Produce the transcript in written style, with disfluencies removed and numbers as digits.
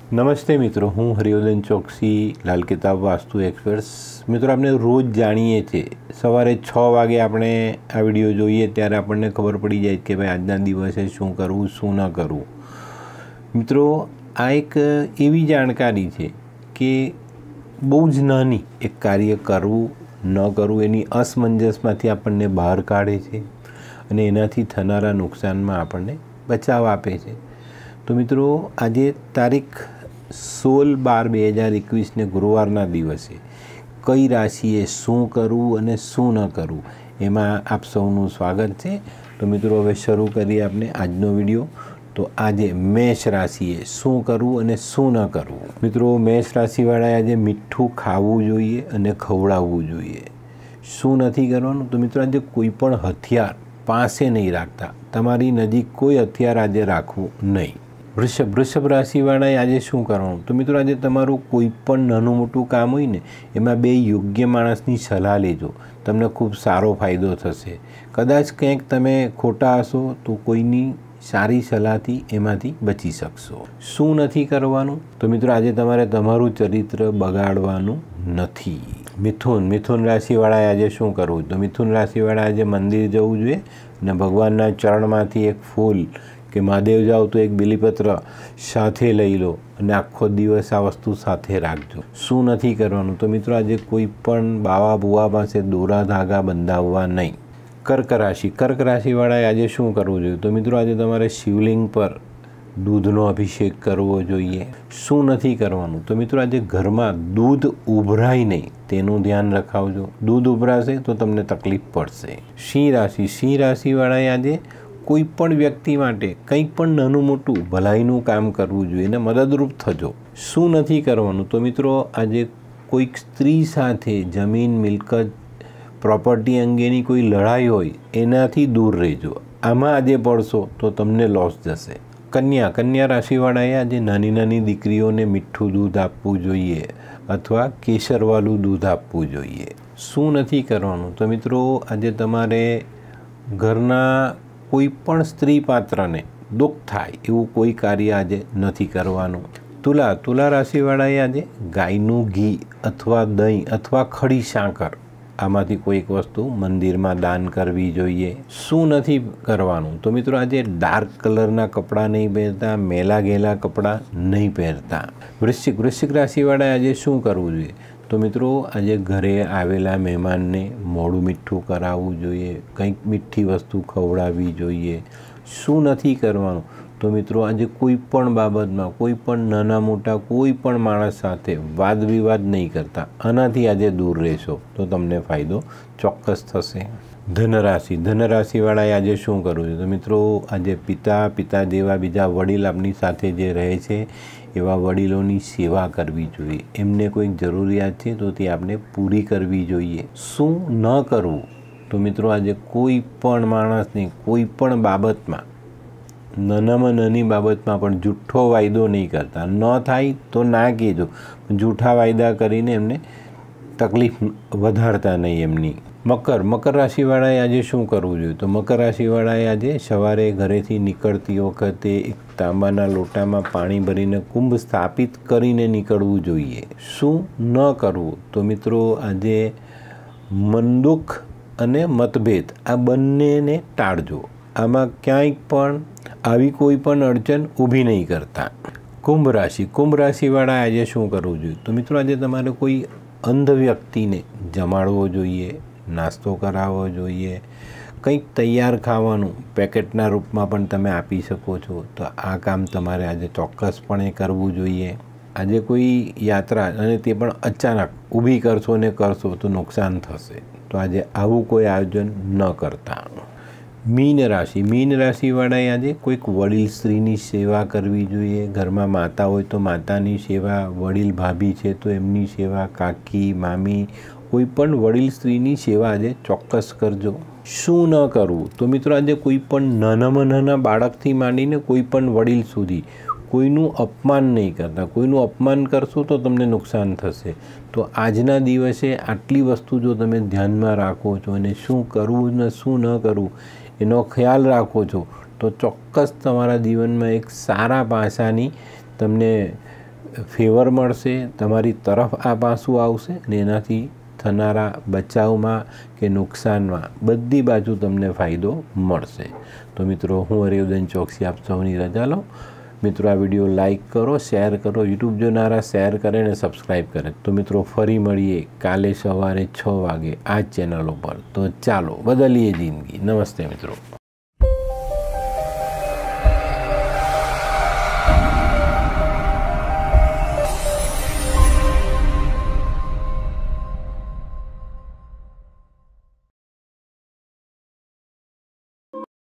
नमस्ते मित्रों, हूँ हरिवर्धन चौकसी, लाल किताब वास्तु एक्सपर्ट्स। मित्रों, आपने रोज जाणीए छे सवारे 6 वागे आपणे आ विडियो जोईए त्यारे आपने खबर पड़ी जाए कि भाई आजना दिवसे शुं करवुं शुं न करवुं। मित्रों, आ एक एवी जानकारी है कि बहु ज नानी एक कार्य करवुं न करवुं एनी असमंजसमांथी आपने बहार काढे छे अने एनाथी थनारा नुकसानमा आपने बचाव आपे छे। तो मित्रों, आज तारीख 16/12/2021 ने गुरुवारना दिवसे कई राशिए शू करवुं अने शू न करवुं एमां आप सौनुं स्वागत है। तो मित्रों, हवे शरू करीए आपणे आजनो विडियो। तो आज मेष राशिए शू करवुं अने शू न करवुं। मित्रों, मेष राशिवाळाए आज मीठुं खावुं जोईए अने खवडाववुं जोईए। शू नथी करवानुं? तो मित्रों, आज कोईपण हथियार पासे नहीं राखता। तमारी नजीक कोई हथियार आज राखवुं नहीं। वृषभ राशिवाळाए आज शू करवानुं? तो मित्रों, आज तमारुं कोईपण नानुं मोटुं काम होय ने एमां बे योग्य माणसनी सलाह लेजो, तमने खूब सारो फायदो थशे। कदाच कंईक तमे खोटा हशो तो कोईनी सारी सलाहथी एमांथी बची शकशो। शू नथी करवानुं? तो मित्रों, आज तमारे तमारुं चरित्र बगाड़वानुं नथी। मिथुन राशिवाळाए आज शू करवुं? तो मिथुन राशिवाळाए आज मंदिर जवुं जोईए अने भगवानना चरणमांथी एक फूल कि महादेव जाओ तो एक बिलीपत्र साथे लई लो अने आखो दिवस आ वस्तु साथे राखजो। शू नथी करवानुं? तो मित्रों, आज कोईपण बावा बुआ पासे दोरा धागा बंधाववा नहीं। कर्क राशिवाळाए आज शू करवुं जोईए? तो मित्रों, आज तमारे शिवलिंग पर दूधनो अभिषेक करवो जोईए। शू नथी करवानुं? तो मित्रों, आज घरमां दूध उभराय नहीं तेनुं ध्यान रखावजो। दूध उभराशे तो तमने तकलीफ पड़शे। सिंह राशिवाळाए आज कोईपण व्यक्ति माटे कंईपण नानुं मोटुं भलाईनुं काम करवुं जोईए ने मददरूप थजो। शू नथी करवानुं? तो मित्रों, आज कोईक स्त्री साथे जमीन मिलकत प्रॉपर्टी अंगेनी कोई लड़ाई होय एनाथी दूर रहेजो। आमां आजे पड़शो तो तमने लॉस जशे। कन्या राशिवाळाए आज नानी नानी दीकरीओने मीठुं दूध आपवुं जोईए अथवा केसरवाळुं दूध आपवुं जोईए। शू नथी करवानुं? तो मित्रों, आज तमारे घरना कोईपण स्त्री पात्र ने दुख थाय एवुं कोई कार्य आज नथी करवानुं। तुला राशिवाळाए आज गायनुं घी अथवा दही अथवा खड़ी साकर आमांथी कोई एक वस्तु मंदिर में दान करवी जोईए। शू नथी करवानुं? तो मित्रों, आज डार्क कलरना कपड़ा नहीं पहरता, मेला गेला कपड़ा नहीं पहरता। वृश्चिक राशिवाळाए आज शू करवुं जोईए? तो मित्रों, आज घरे आवेला मेहमान ने मोड़ुं मीठुं कराववुं जोईए, कंईक मीठी वस्तु खवडाववी जोईए। शू नथी करवानुं? तो मित्रों, आज कोईपण बाबतमां कोईपण नाना मोटा कोईपण माणस साथे वाद विवाद नहीं करता। आनाथी आज दूर रहेशो तो तमने फायदो चोक्कस थशे। धनराशिवाळाए आज शू करवुं जोईए? तो मित्रों, आज पिता जेवा बीजा वडील आपनी साथे जे रहे छे एवा वडीलोनी सेवा करवी जोईए। एमने कोई जरूरियात छे तो ते आपने पूरी करवी जोईए। शू न करवुं? तो मित्रों, आज कोईपण माणसने कोईपण बाबतमां नानामां नानी बाबतमां पण जूठो वायदो नहीं करता। न थाय तो ना कहेजो, जूठा वायदा करीने एमने तकलीफ वधारता नहीं एमनी। मकर राशिवाळाए आज शू करवुं जोईए? तो मकर राशिवाळाए आज सवारे घरेथी निकळती वखते एक तांबाना लोटामां पाणी भरीने कुंभ स्थापित करीने निकळवुं जोईए। शू न करवुं? तो मित्रों, आज मनदुख अने मतभेद आ बंनेने टाळजो। आमां क्यांय पण आवी कोईपण अड़चन ऊभी नहीं करता। कुंभ राशिवाळाए आज शू करवुं जोईए? तो मित्रों, आज तमारे कोई अंध व्यक्ति ने जमाड़वो जोईए, नास्तो करावવો જોઈએ, કંઈક તૈયાર ખાવાનું પેકેટના રૂપમાં પણ તમે આપી શકો છો। તો આ કામ તમારે આજે ચોક્કસપણે કરવું જોઈએ। આજે કોઈ યાત્રા અને તે પણ અચાનક ઊભી કરશો ને કરશો તો નુકસાન થશે, તો આજે આવું કોઈ આયોજન ન કરતા। मीन राशिवाळाए आज कोईक वडील स्त्रीनी सेवा करवी जोईए। घरमां माता होय तो मातानी सेवा, वडील भाभी छे तो एमनी सेवा, काकी मामी कोईपण वडील स्त्रीनी सेवा आज चोक्कस करजो। शू न करवुं? तो मित्रों, आज कोईपण नानामां नाना बाळकथी मांडीने कोईपण वडील सुधी कोईनुं अपमान नहीं करता। कोईनुं अपमान करशो तो तमने नुकसान थशे। तो आजना दिवसे आटली वस्तु जो तमे ध्यानमां राखो छो अने शुं करवुं ने शुं न करवुं एनो ख्याल राखो छो तो चोक्कस तमारा जीवन में एक सारा पासानी तमने ફેવર મળશે, તમારી તરફ આ પાસું આવશે અને એનાથી થનારા બચાવમાં કે નુકસાનમાં બધી બાજુ તમને ફાયદો મળશે. તો મિત્રો, હું હરિવર્ધન ચોકસી આપ સૌની રજા લઉં. મિત્રો, આ વિડીયો લાઇક કરો, શેર કરો, યુટ્યુબ જોનારા શેર કરે અને સબસ્ક્રાઈબ કરે. તો મિત્રો, ફરી મળીએ કાલે સવારે 6 વાગે આ જ ચેનલ ઉપર. તો ચાલો બદલીએ જિંદગી. નમસ્તે મિત્રો.